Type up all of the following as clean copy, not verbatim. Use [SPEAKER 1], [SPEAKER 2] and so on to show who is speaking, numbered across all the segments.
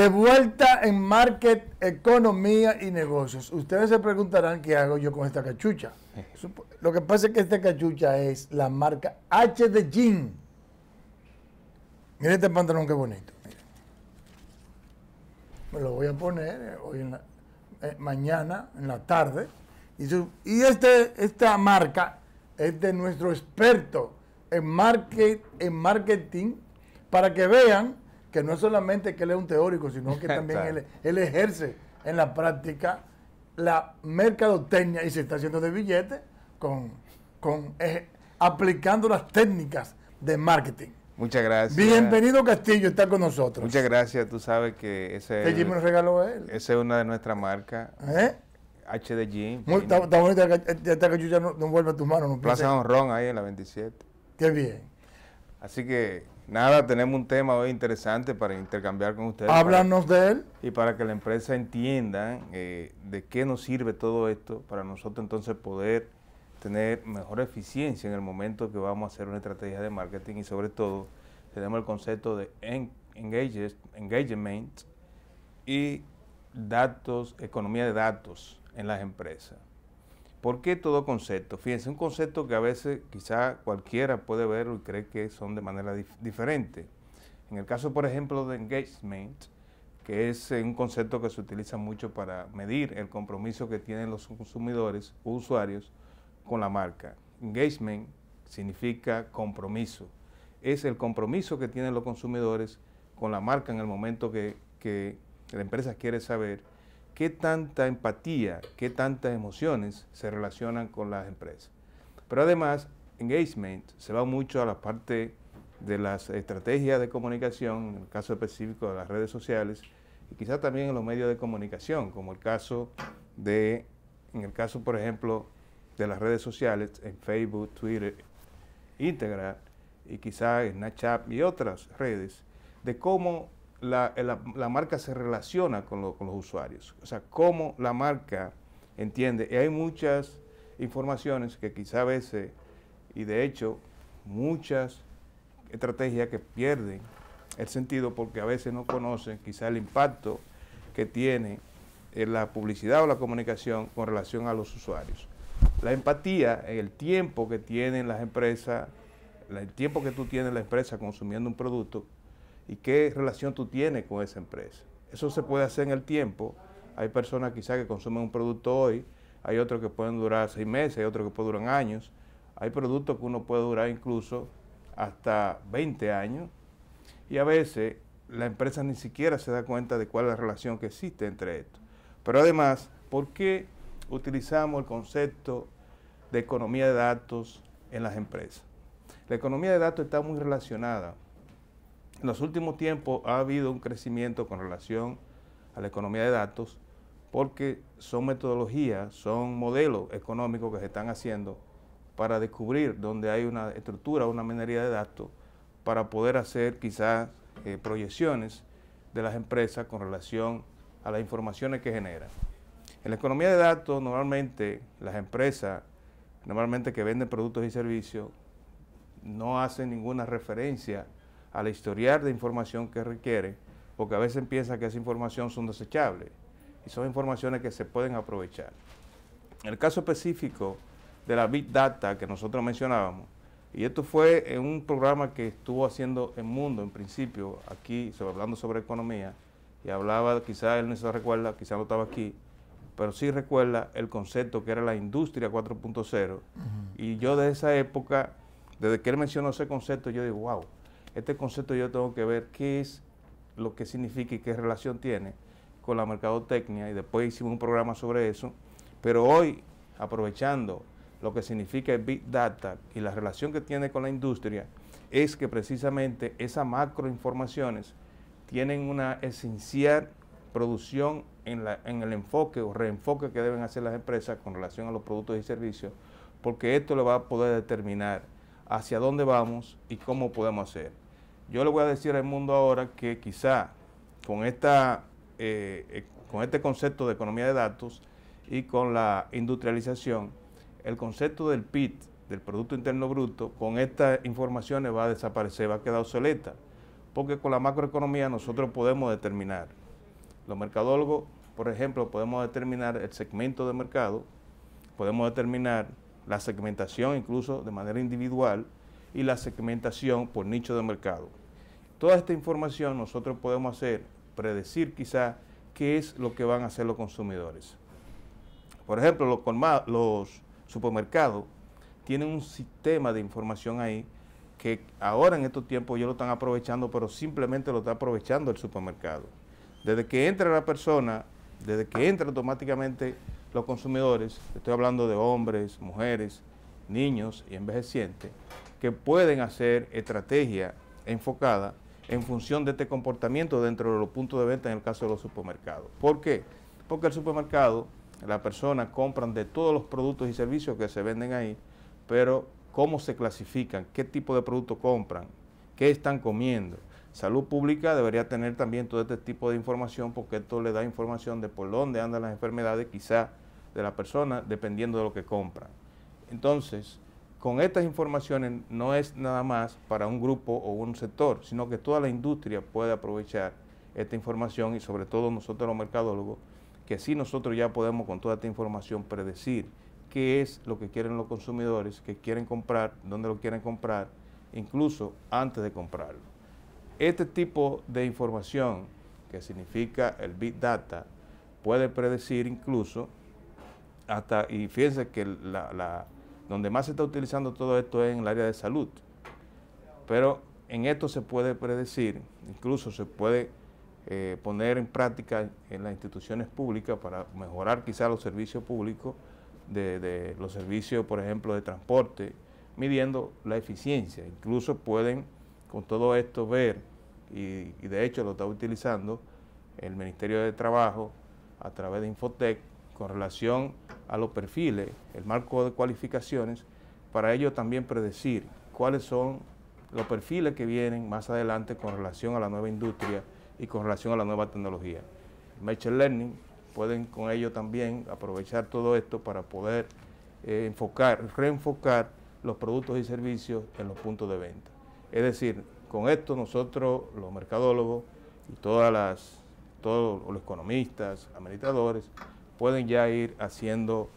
[SPEAKER 1] De vuelta en Market, Economía y Negocios. Ustedes se preguntarán qué hago yo con esta cachucha. Lo que pasa es que esta cachucha es la marca H de Jean. Miren este pantalón qué bonito. Miren. Me lo voy a poner hoy mañana, en la tarde. Y esta marca es de nuestro experto en marketing, para que vean que no es solamente que él es un teórico, sino que también él ejerce en la práctica la mercadotecnia y se está haciendo de billetes aplicando las técnicas de marketing.
[SPEAKER 2] Muchas gracias.
[SPEAKER 1] Bienvenido Castillo, está con nosotros.
[SPEAKER 2] Muchas gracias, tú sabes que ese
[SPEAKER 1] Jim me lo regaló a él.
[SPEAKER 2] Esa es una de nuestras marcas. H de Jean.
[SPEAKER 1] Está bonita esta cachucha, no vuelve a tus manos. No
[SPEAKER 2] Plaza Honrón ahí en la 27.
[SPEAKER 1] Qué bien.
[SPEAKER 2] Así que nada, tenemos un tema hoy interesante para intercambiar con ustedes.
[SPEAKER 1] Háblanos de él.
[SPEAKER 2] Y para que la empresa entienda de qué nos sirve todo esto, para nosotros entonces poder tener mejor eficiencia en el momento que vamos a hacer una estrategia de marketing, y sobre todo tenemos el concepto de engagement y datos, economía de datos en las empresas. ¿Por qué todo concepto? Fíjense, un concepto que a veces quizá cualquiera puede verlo y cree que son de manera diferente. En el caso, por ejemplo, de engagement, que es un concepto que se utiliza mucho para medir el compromiso que tienen los consumidores o usuarios con la marca. Engagement significa compromiso. Es el compromiso que tienen los consumidores con la marca en el momento que la empresa quiere saber qué tanta empatía, qué tantas emociones se relacionan con las empresas. Pero además, engagement se va mucho a la parte de las estrategias de comunicación, en el caso específico de las redes sociales, y quizás también en los medios de comunicación, como en el caso, por ejemplo, de las redes sociales, en Facebook, Twitter, Instagram, y quizás Snapchat y otras redes, de cómo la marca se relaciona con los usuarios. O sea, cómo la marca entiende. Y hay muchas informaciones que quizá a veces, y de hecho, muchas estrategias que pierden el sentido porque a veces no conocen quizá el impacto que tiene la publicidad o la comunicación con relación a los usuarios. La empatía, el tiempo que tienen las empresas, el tiempo que tú tienes la empresa consumiendo un producto y qué relación tú tienes con esa empresa. Eso se puede hacer en el tiempo. Hay personas quizás que consumen un producto hoy, hay otros que pueden durar 6 meses, hay otros que pueden durar años. Hay productos que uno puede durar incluso hasta 20 años y a veces la empresa ni siquiera se da cuenta de cuál es la relación que existe entre esto. Pero además, ¿por qué utilizamos el concepto de economía de datos en las empresas? La economía de datos está muy relacionada. En los últimos tiempos ha habido un crecimiento con relación a la economía de datos porque son metodologías, son modelos económicos que se están haciendo para descubrir dónde hay una estructura, una minería de datos, para poder hacer quizás proyecciones de las empresas con relación a las informaciones que generan. En la economía de datos, normalmente las empresas, que venden productos y servicios, no hacen ninguna referencia al historial de información que requiere, porque a veces piensan que esa información son desechables y son informaciones que se pueden aprovechar. En el caso específico de la Big Data que nosotros mencionábamos, y esto fue en un programa que estuvo haciendo El Mundo en principio, aquí, hablando sobre economía, y hablaba, quizás él no se recuerda, quizás no estaba aquí, pero sí recuerda el concepto que era la industria 4.0, y yo de esa época, desde que él mencionó ese concepto, yo digo, wow, este concepto yo tengo que ver qué es lo que significa y qué relación tiene con la mercadotecnia, y después hicimos un programa sobre eso, pero hoy, aprovechando lo que significa el Big Data y la relación que tiene con la industria, es que precisamente esas macroinformaciones tienen una esencial producción en el enfoque o reenfoque que deben hacer las empresas con relación a los productos y servicios, porque esto le va a poder determinar hacia dónde vamos y cómo podemos hacer. Yo le voy a decir al mundo ahora que quizá con este concepto de economía de datos y con la industrialización, el concepto del PIB, del Producto Interno Bruto, con estas informaciones va a desaparecer, va a quedar obsoleta, porque con la macroeconomía nosotros podemos determinar Los mercadólogos, por ejemplo, podemos determinar el segmento de mercado, podemos determinar la segmentación incluso de manera individual y la segmentación por nicho de mercado. Toda esta información nosotros podemos predecir quizá qué es lo que van a hacer los consumidores. Por ejemplo, los supermercados tienen un sistema de información ahí que ahora en estos tiempos ellos lo están aprovechando, pero simplemente lo está aprovechando el supermercado. Desde que entra la persona, desde que entra automáticamente los consumidores, estoy hablando de hombres, mujeres, niños y envejecientes, que pueden hacer estrategia enfocada en función de este comportamiento dentro de los puntos de venta en el caso de los supermercados. ¿Por qué? Porque el supermercado, las personas compran de todos los productos y servicios que se venden ahí, pero cómo se clasifican, qué tipo de producto compran, qué están comiendo. Salud Pública debería tener también todo este tipo de información porque esto le da información de por dónde andan las enfermedades quizá de la persona dependiendo de lo que compran. Entonces, con estas informaciones no es nada más para un grupo o un sector, sino que toda la industria puede aprovechar esta información y sobre todo nosotros los mercadólogos, que sí nosotros ya podemos con toda esta información predecir qué es lo que quieren los consumidores, qué quieren comprar, dónde lo quieren comprar, incluso antes de comprarlo. Este tipo de información, que significa el Big Data, puede predecir incluso hasta, y fíjense que donde más se está utilizando todo esto es en el área de salud, pero en esto se puede predecir, incluso se puede poner en práctica en las instituciones públicas para mejorar quizá los servicios públicos, de los servicios, por ejemplo, de transporte, midiendo la eficiencia. Incluso pueden con todo esto ver, y de hecho lo está utilizando el Ministerio de Trabajo a través de Infotec, con relación a los perfiles, el marco de cualificaciones, para ello también predecir cuáles son los perfiles que vienen más adelante con relación a la nueva industria y con relación a la nueva tecnología. Machine Learning pueden con ello también aprovechar todo esto para poder reenfocar los productos y servicios en los puntos de venta. Es decir, con esto nosotros, los mercadólogos y todos los economistas, administradores, pueden ya ir haciendo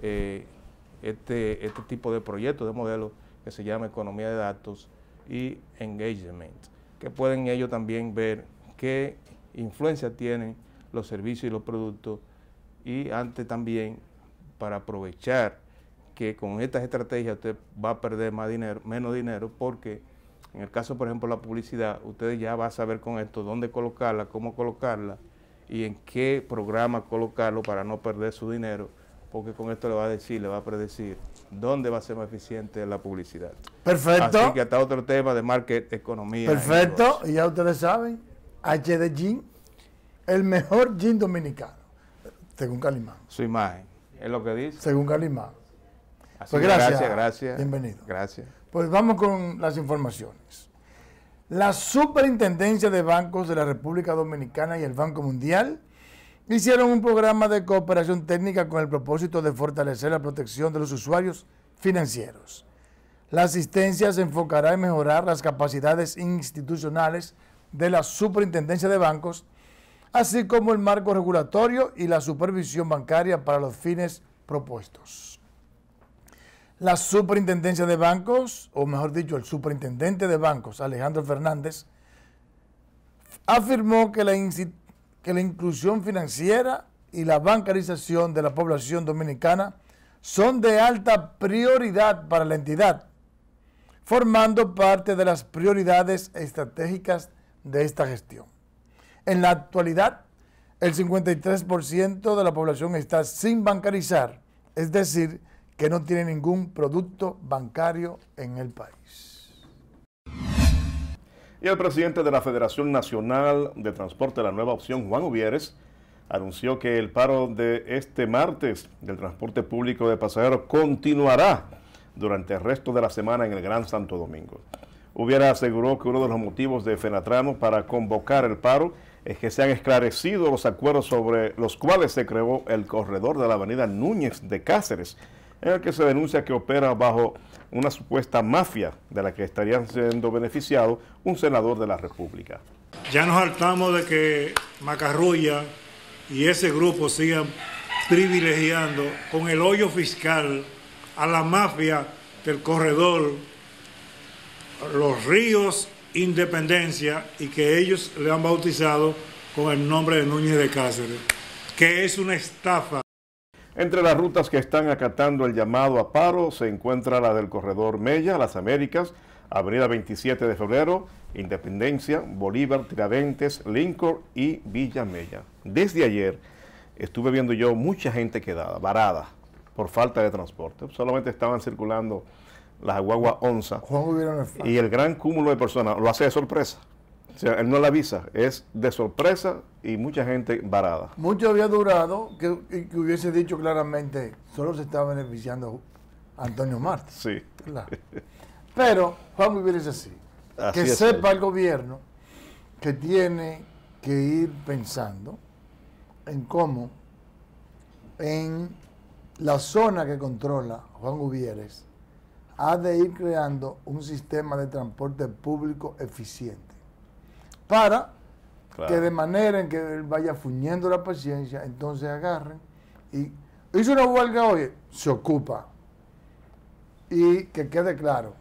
[SPEAKER 2] este tipo de proyectos, de modelos que se llama economía de datos y engagement, que pueden ellos también ver qué influencia tienen los servicios y los productos, y antes también para aprovechar que con estas estrategias usted va a perder menos dinero, porque en el caso, por ejemplo, de la publicidad, usted ya va a saber con esto dónde colocarla, cómo colocarla y en qué programa colocarlo para no perder su dinero, porque con esto le va a predecir dónde va a ser más eficiente la publicidad.
[SPEAKER 1] Perfecto.
[SPEAKER 2] Así que hasta otro tema de market, economía.
[SPEAKER 1] Perfecto, y ya ustedes saben, HD Gin, el mejor gin dominicano, según Calimán.
[SPEAKER 2] Su imagen, es lo que dice.
[SPEAKER 1] Según Calimán.
[SPEAKER 2] Así
[SPEAKER 1] Pues
[SPEAKER 2] gracias.
[SPEAKER 1] Bienvenido.
[SPEAKER 2] Gracias.
[SPEAKER 1] Pues vamos con las informaciones. La Superintendencia de Bancos de la República Dominicana y el Banco Mundial hicieron un programa de cooperación técnica con el propósito de fortalecer la protección de los usuarios financieros. La asistencia se enfocará en mejorar las capacidades institucionales de la Superintendencia de Bancos, así como el marco regulatorio y la supervisión bancaria para los fines propuestos. La Superintendencia de Bancos, o mejor dicho, el Superintendente de Bancos, Alejandro Fernández, afirmó que la inclusión financiera y la bancarización de la población dominicana son de alta prioridad para la entidad, formando parte de las prioridades estratégicas de esta gestión. En la actualidad, el 53% de la población está sin bancarizar, es decir, que no tiene ningún producto bancario en el país.
[SPEAKER 3] Y el presidente de la Federación Nacional de Transporte, la Nueva Opción, Juan Uvieres, anunció que el paro de este martes del transporte público de pasajeros continuará durante el resto de la semana en el Gran Santo Domingo. Uvieres aseguró que uno de los motivos de Fenatrano para convocar el paro es que se han esclarecido los acuerdos sobre los cuales se creó el corredor de la avenida Núñez de Cáceres, en el que se denuncia que opera bajo una supuesta mafia de la que estarían siendo beneficiados un senador de la República.
[SPEAKER 4] Ya nos hartamos de que Macarrulla y ese grupo sigan privilegiando con el hoyo fiscal a la mafia del corredor Los Ríos Independencia, y que ellos le han bautizado con el nombre de Núñez de Cáceres, que es una estafa.
[SPEAKER 3] Entre las rutas que están acatando el llamado a paro se encuentra la del corredor Mella, Las Américas, Avenida 27 de Febrero, Independencia, Bolívar, Tiradentes, Lincoln y Villa Mella. Desde ayer estuve viendo yo mucha gente quedada, varada, por falta de transporte. Solamente estaban circulando las guaguas Onza y el gran cúmulo de personas lo hace de sorpresa. O sea, él no la avisa, es de sorpresa y mucha gente varada.
[SPEAKER 1] Mucho había durado que hubiese dicho claramente, solo se está beneficiando Antonio Marte.
[SPEAKER 3] Sí.
[SPEAKER 1] Claro. Pero Juan Ubiere es así. Que sepa el gobierno que tiene que ir pensando en cómo en la zona que controla Juan Uvieres ha de ir creando un sistema de transporte público eficiente para que de manera en que él vaya fuñendo la paciencia, entonces agarren y hizo una huelga hoy, se ocupa. Y que quede claro,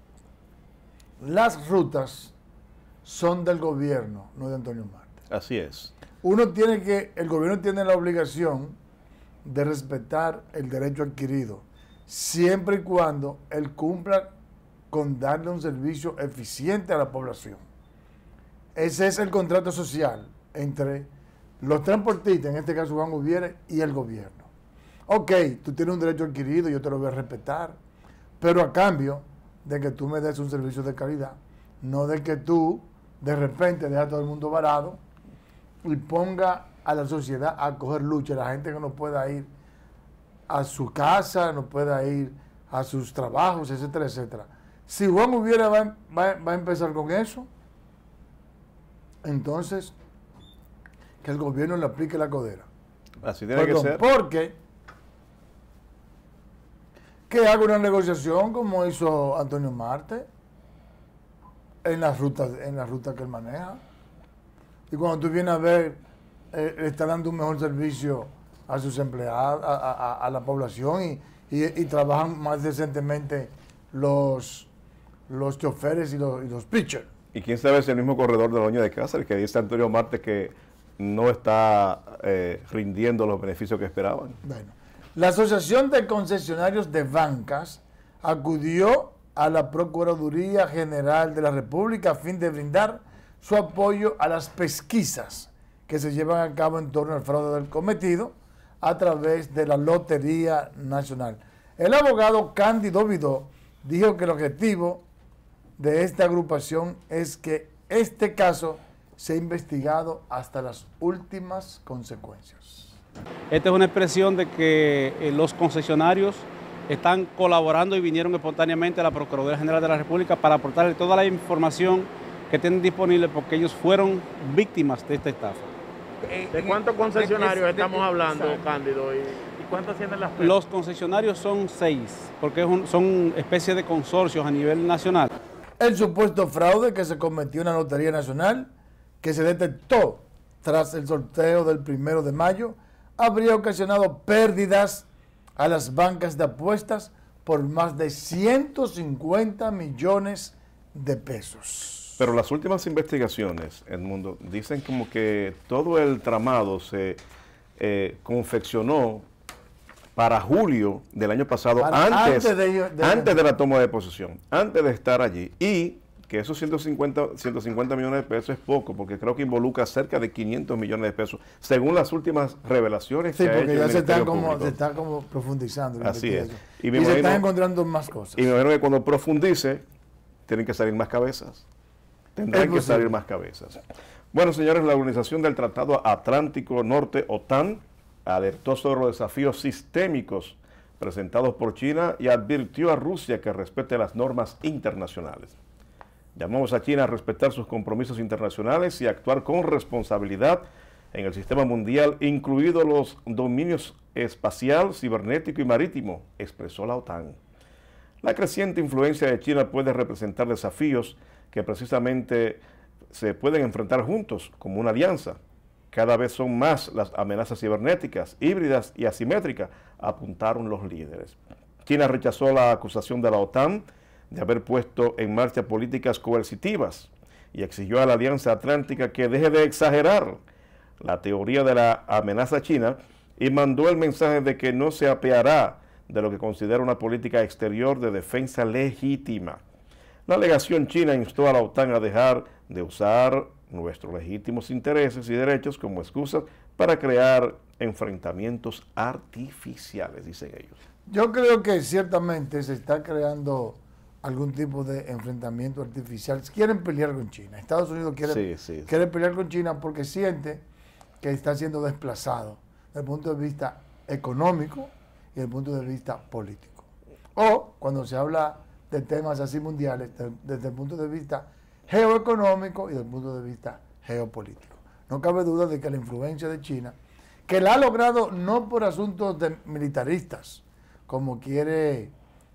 [SPEAKER 1] las rutas son del gobierno, no de Antonio Marte.
[SPEAKER 3] Así es.
[SPEAKER 1] El gobierno tiene la obligación de respetar el derecho adquirido, siempre y cuando él cumpla con darle un servicio eficiente a la población. Ese es el contrato social entre los transportistas, en este caso Juan Ubiere, y el gobierno. Ok, tú tienes un derecho adquirido, yo te lo voy a respetar, pero a cambio de que tú me des un servicio de calidad, no de que tú de repente dejas a todo el mundo varado y ponga a la sociedad a coger lucha, la gente que no pueda ir a su casa, no pueda ir a sus trabajos, etcétera, etcétera. Si Juan Ubiere va a empezar con eso, entonces que el gobierno le aplique la codera.
[SPEAKER 3] Así tiene que ser.
[SPEAKER 1] Porque que haga una negociación como hizo Antonio Marte en las rutas que él maneja. Y cuando tú vienes a ver, le está dando un mejor servicio a sus empleados, a la población, y trabajan más decentemente los choferes y los pitchers.
[SPEAKER 3] Y quién sabe si el mismo corredor de Núñez de Cáceres, que dice Antonio Marte que no está rindiendo los beneficios que esperaban.
[SPEAKER 1] Bueno, la Asociación de Concesionarios de Bancas acudió a la Procuraduría General de la República a fin de brindar su apoyo a las pesquisas que se llevan a cabo en torno al fraude del cometido a través de la Lotería Nacional. El abogado Cándido Vidó dijo que el objetivo de esta agrupación es que este caso sea investigado hasta las últimas consecuencias.
[SPEAKER 5] Esta es una expresión de que los concesionarios están colaborando y vinieron espontáneamente a la Procuraduría General de la República para aportarle toda la información que tienen disponible porque ellos fueron víctimas de esta estafa.
[SPEAKER 6] ¿De cuántos concesionarios estamos hablando, Cándido? ¿Y cuántos tienen las personas?
[SPEAKER 5] Los concesionarios son 6, porque son especies de consorcios a nivel nacional.
[SPEAKER 1] El supuesto fraude que se cometió en la Lotería Nacional, que se detectó tras el sorteo del 1 de mayo, habría ocasionado pérdidas a las bancas de apuestas por más de 150 millones de pesos.
[SPEAKER 3] Pero las últimas investigaciones, Edmundo, dicen como que todo el tramado se confeccionó para julio del año pasado, antes de la toma de posesión, antes de estar allí, y que esos 150 millones de pesos es poco, porque creo que involucra cerca de 500 millones de pesos, según las últimas revelaciones que ha hecho el Ministerio Público.
[SPEAKER 1] Se está como profundizando.
[SPEAKER 3] Así es.
[SPEAKER 1] Y se están encontrando más cosas.
[SPEAKER 3] Y me imagino que cuando profundice, tienen que salir más cabezas. Tendrán que salir más cabezas. Bueno, señores, la Organización del Tratado Atlántico Norte, OTAN, alertó sobre los desafíos sistémicos presentados por China y advirtió a Rusia que respete las normas internacionales. Llamamos a China a respetar sus compromisos internacionales y actuar con responsabilidad en el sistema mundial, incluidos los dominios espacial, cibernético y marítimo, expresó la OTAN. La creciente influencia de China puede representar desafíos que precisamente se pueden enfrentar juntos como una alianza Cada vez son más las amenazas cibernéticas, híbridas y asimétricas, apuntaron los líderes. China rechazó la acusación de la OTAN de haber puesto en marcha políticas coercitivas y exigió a la Alianza Atlántica que deje de exagerar la teoría de la amenaza china y mandó el mensaje de que no se apeará de lo que considera una política exterior de defensa legítima. La alegación china instó a la OTAN a dejar de usar nuestros legítimos intereses y derechos como excusas para crear enfrentamientos artificiales, dicen ellos.
[SPEAKER 1] Yo creo que ciertamente se está creando algún tipo de enfrentamiento artificial. Quieren pelear con China. Estados Unidos quiere pelear con China porque siente que está siendo desplazado desde el punto de vista económico y desde el punto de vista político. O cuando se habla de temas así mundiales, desde el punto de vista geoeconómico y desde el punto de vista geopolítico. No cabe duda de que la influencia de China, que la ha logrado no por asuntos militaristas, como quiere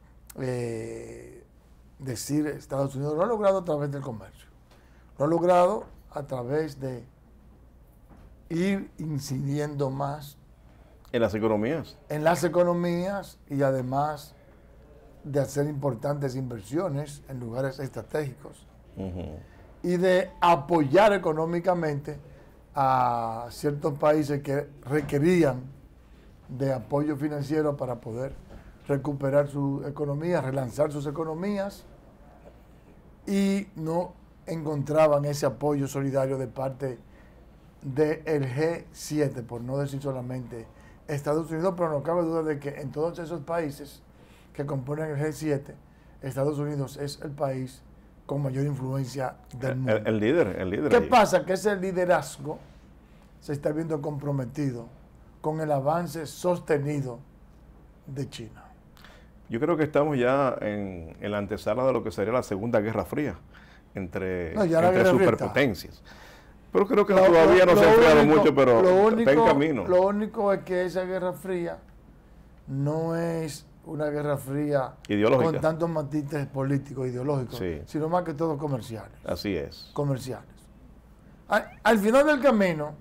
[SPEAKER 1] decir Estados Unidos, lo ha logrado a través del comercio. Lo ha logrado a través de ir incidiendo más
[SPEAKER 3] en las economías.
[SPEAKER 1] En las economías y además de hacer importantes inversiones en lugares estratégicos y de apoyar económicamente a ciertos países que requerían de apoyo financiero para poder recuperar su economía, relanzar sus economías, y no encontraban ese apoyo solidario de parte del G7, por no decir solamente Estados Unidos, pero no cabe duda de que en todos esos países que componen el G7, Estados Unidos es el país con mayor influencia del mundo.
[SPEAKER 3] El líder.
[SPEAKER 1] ¿Qué pasa? Que ese liderazgo se está viendo comprometido con el avance sostenido de China.
[SPEAKER 3] Yo creo que estamos ya en la antesala de lo que sería la Segunda Guerra Fría entre superpotencias. Pero creo que todavía no se ha enfriado mucho, pero está en camino.
[SPEAKER 1] Lo único es que esa Guerra Fría no es una Guerra Fría
[SPEAKER 3] ideológica,
[SPEAKER 1] con tantos matices políticos, ideológicos, sino más que todo comerciales.
[SPEAKER 3] Así es.
[SPEAKER 1] Comerciales. Al final del camino,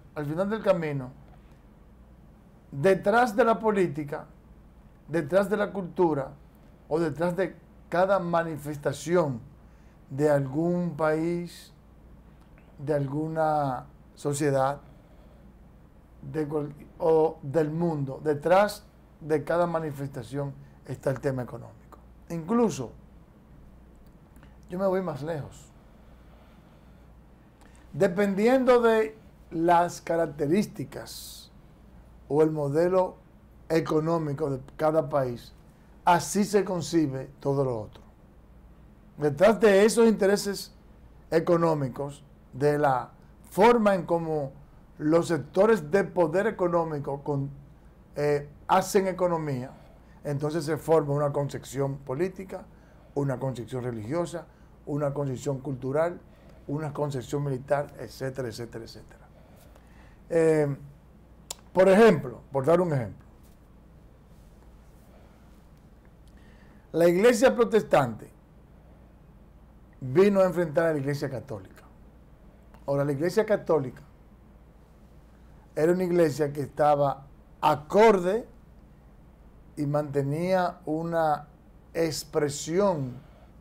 [SPEAKER 1] detrás de la política, detrás de la cultura o detrás de cada manifestación de algún país, de alguna sociedad o del mundo, detrás de cada manifestación está el tema económico. Incluso, yo me voy más lejos. Dependiendo de las características o el modelo económico de cada país, así se concibe todo lo otro. Detrás de esos intereses económicos, de la forma en cómo los sectores de poder económico hacen economía, entonces se forma una concepción política, una concepción religiosa, una concepción cultural, una concepción militar, etcétera, etcétera, etcétera. Por ejemplo, por dar un ejemplo, la iglesia protestante vino a enfrentar a la iglesia católica. Ahora, la iglesia católica era una iglesia que estaba acorde y mantenía una expresión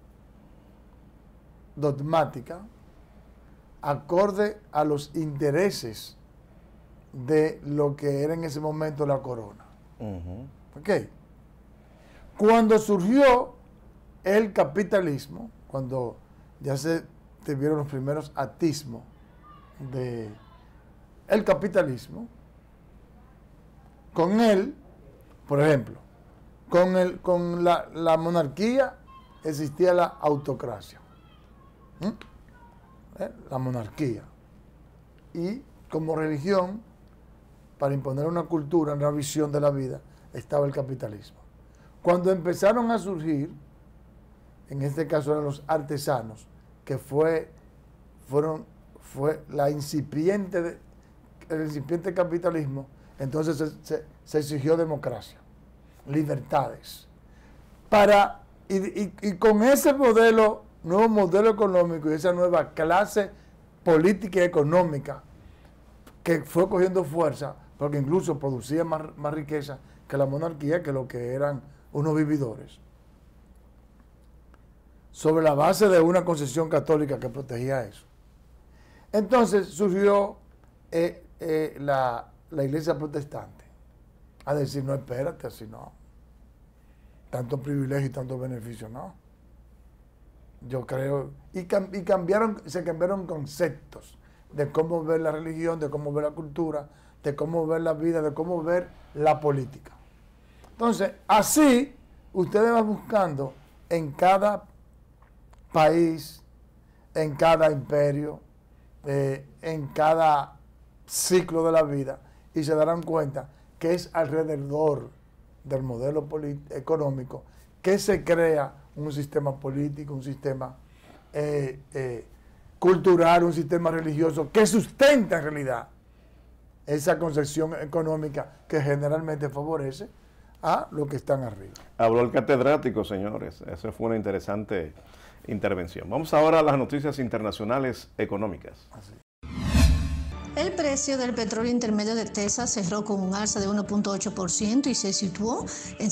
[SPEAKER 1] dogmática acorde a los intereses de lo que era en ese momento la corona. ¿Ok? Cuando surgió el capitalismo, cuando ya se vieron los primeros atismos del capitalismo, con él, por ejemplo, con la monarquía existía la autocracia. La monarquía. Y como religión, para imponer una cultura, una visión de la vida, estaba el capitalismo. Cuando empezaron a surgir, en este caso eran los artesanos, que fue el incipiente capitalismo, entonces se exigió democracia, libertades. Y con ese nuevo modelo económico y esa nueva clase política y económica que fue cogiendo fuerza, porque incluso producía más riqueza que la monarquía, que lo que eran unos vividores, sobre la base de una concesión católica que protegía eso. Entonces surgió la iglesia protestante a decir, no, espérate, así no. Tanto privilegio y tanto beneficio, no. Yo creo, se cambiaron conceptos de cómo ver la religión, de cómo ver la cultura, de cómo ver la vida, de cómo ver la política. Entonces, así, ustedes van buscando en cada país, en cada imperio, en cada ciclo de la vida, y se darán cuenta que es alrededor del modelo económico que se crea un sistema político, un sistema cultural, un sistema religioso que sustenta en realidad esa concepción económica que generalmente favorece a los que están arriba.
[SPEAKER 3] Habló el catedrático, señores. Esa fue una interesante intervención. Vamos ahora a las noticias internacionales económicas.
[SPEAKER 1] Así.
[SPEAKER 7] El precio del petróleo intermedio de Texas cerró con un alza de 1.8% y se situó en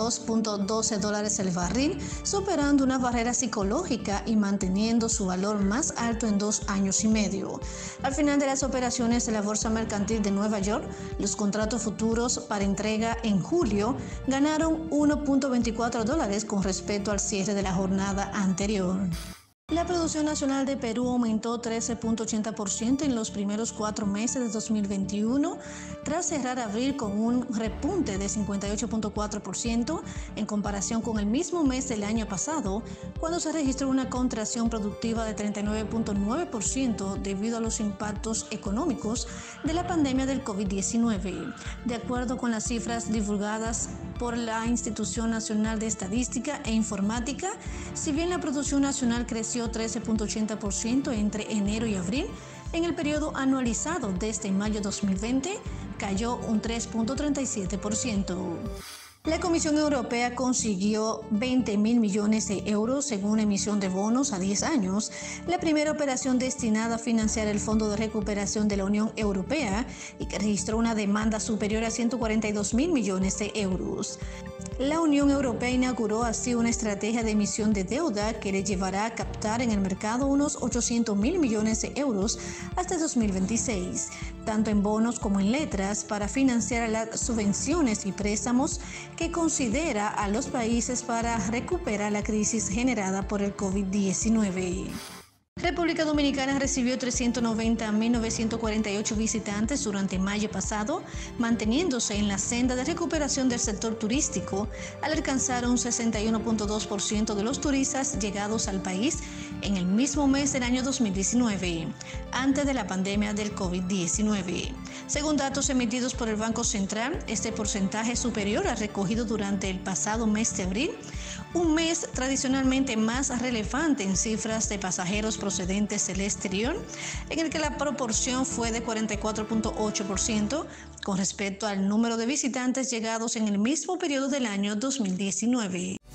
[SPEAKER 7] $72.12 el barril, superando una barrera psicológica y manteniendo su valor más alto en 2 años y medio. Al final de las operaciones de la Bolsa Mercantil de Nueva York, los contratos futuros para entrega en julio ganaron $1.24 con respecto al cierre de la jornada anterior. La producción nacional de Perú aumentó 13.80% en los primeros 4 meses de 2021, tras cerrar abril con un repunte de 58.4% en comparación con el mismo mes del año pasado, cuando se registró una contracción productiva de 39.9% debido a los impactos económicos de la pandemia del COVID-19. De acuerdo con las cifras divulgadas por la Institución Nacional de Estadística e Informática, si bien la producción nacional creció 13.80% entre enero y abril, en el periodo anualizado desde mayo 2020 cayó un 3.37%. La Comisión Europea consiguió 20.000 millones de euros según una emisión de bonos a 10 años, la primera operación destinada a financiar el Fondo de Recuperación de la Unión Europea y que registró una demanda superior a 142.000 millones de euros. La Unión Europea inauguró así una estrategia de emisión de deuda que le llevará a captar en el mercado unos 800.000 millones de euros hasta 2026, tanto en bonos como en letras, para financiar las subvenciones y préstamos que considera a los países para recuperar la crisis generada por el COVID-19. República Dominicana recibió 390.948 visitantes durante mayo pasado, manteniéndose en la senda de recuperación del sector turístico, al alcanzar un 61.2% de los turistas llegados al país en el mismo mes del año 2019, antes de la pandemia del COVID-19. Según datos emitidos por el Banco Central, este porcentaje es superior al recogido durante el pasado mes de abril, un mes tradicionalmente más relevante en cifras de pasajeros procedentes del exterior, en el que la proporción fue de 44.8% con respecto al número de visitantes llegados en el mismo periodo del año 2019.